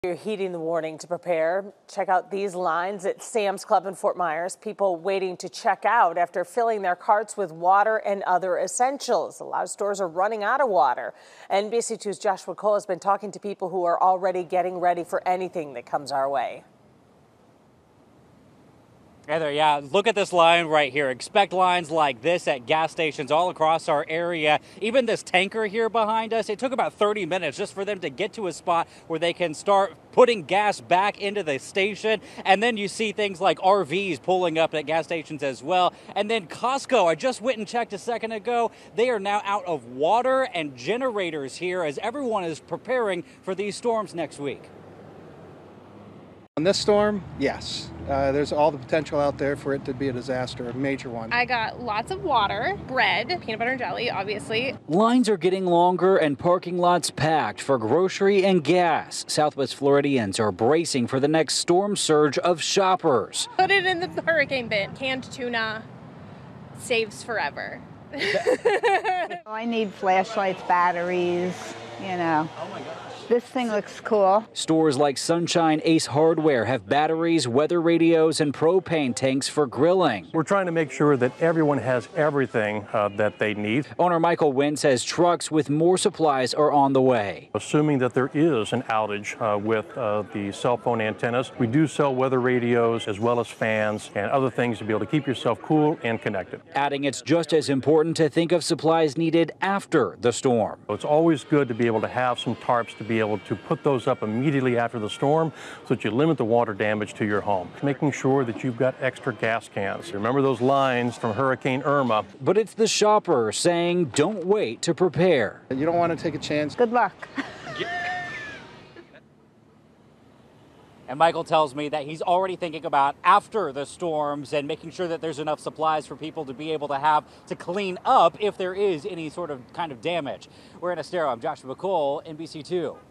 You're heeding the warning to prepare. Check out these lines at Sam's Club in Fort Myers. People waiting to check out after filling their carts with water and other essentials. A lot of stores are running out of water. NBC2's Joshua Cole has been talking to people who are already getting ready for anything that comes our way. Heather, yeah, look at this line right here. Expect lines like this at gas stations all across our area. Even this tanker here behind us, it took about 30 minutes just for them to get to a spot where they can start putting gas back into the station. And then you see things like RVs pulling up at gas stations as well. And then Costco, I just went and checked a second ago. They are now out of water and generators here as everyone is preparing for these storms next week. On this storm, yes. There's all the potential out there for it to be a disaster, a major one. I got lots of water, bread, peanut butter and jelly, obviously. Lines are getting longer and parking lots packed for grocery and gas. Southwest Floridians are bracing for the next storm surge of shoppers. Put it in the hurricane bin. Canned tuna saves forever. I need flashlights, batteries, you know. Oh my gosh. This thing looks cool. Stores like Sunshine Ace Hardware have batteries, weather radios, and propane tanks for grilling. We're trying to make sure that everyone has everything that they need. Owner Michael Wynn says trucks with more supplies are on the way. Assuming that there is an outage with the cell phone antennas, we do sell weather radios as well as fans and other things to be able to keep yourself cool and connected. Adding it's just as important to think of supplies needed after the storm. It's always good to be able to have some tarps to be able to put those up immediately after the storm so that you limit the water damage to your home. Making sure that you've got extra gas cans. Remember those lines from Hurricane Irma. But it's the shopper saying don't wait to prepare. You don't want to take a chance. Good luck. And Michael tells me that he's already thinking about after the storms and making sure that there's enough supplies for people to be able to have to clean up if there is any sort of kind of damage. We're in Estero. I'm Joshua Cole, NBC2.